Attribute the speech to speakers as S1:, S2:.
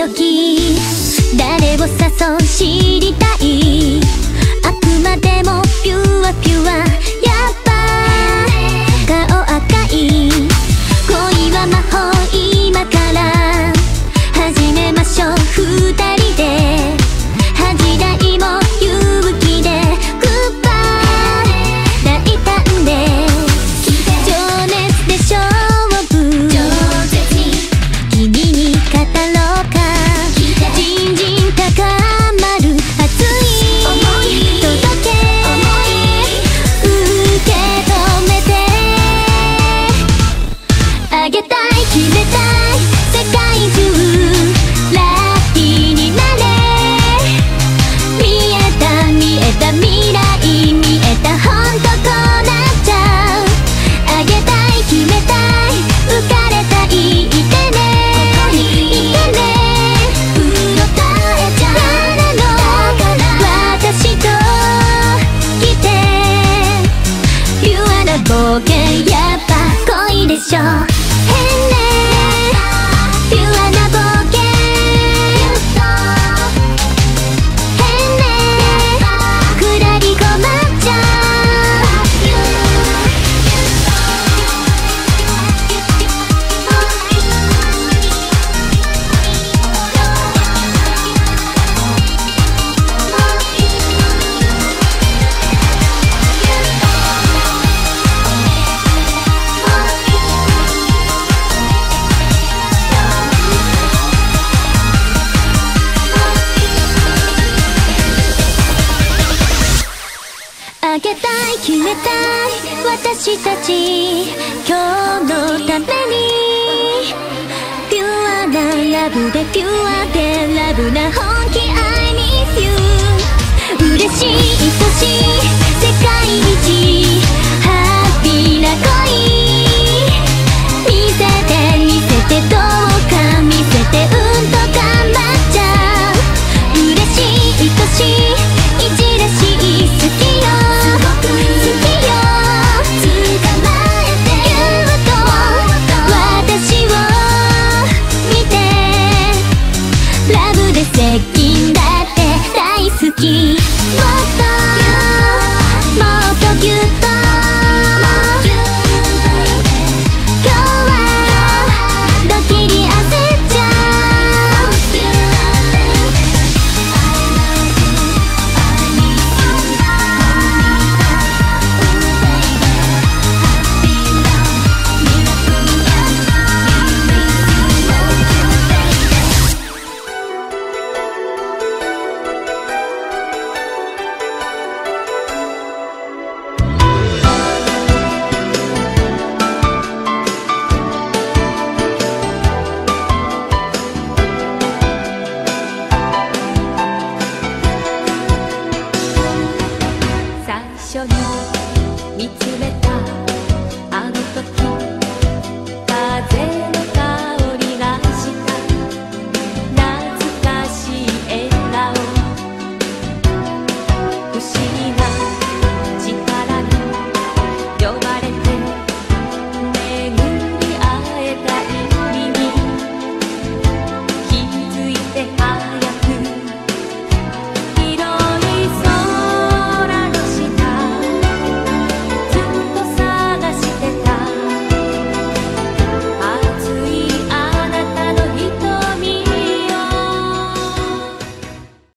S1: 時誰を誘う知りたい、あくまでもピュアピュア、やっぱ顔赤い、恋は魔法今から始めましょう二人で、恥じらいも勇気でグッバイ大胆で情熱で勝負、君に語ろうか、じんじん高まる熱い届け、受け止めてあげたい、決めたい、世界中ラッキーになれ、見えた見えた未来見えた、ほんとこうなっちゃう、あげたい決めたい、浮かれたい、いてねいてね、うろたえちゃう誰の私と来て、ピュアな冒険、やっぱ恋でしょ、変ねピュアな冒険、変ねくらりごまっちゃう、あげたい決めたい、私たち今日のために、ピュアなラブでピュアでラブな本気 I miss you、 嬉しい愛しい世界一ハッピーな恋、見せて見せてどうか見せて、うんと頑張っちゃう、嬉しい愛しいいじらしい好きよ好きよ、捕まえてぎゅっと私を見て、ラブで接近だって大好き、もっとぎゅっと今日はドキリ焦っちゃう、
S2: 最初に見つめたあの時、風の香りがした懐かしい笑顔、不思議な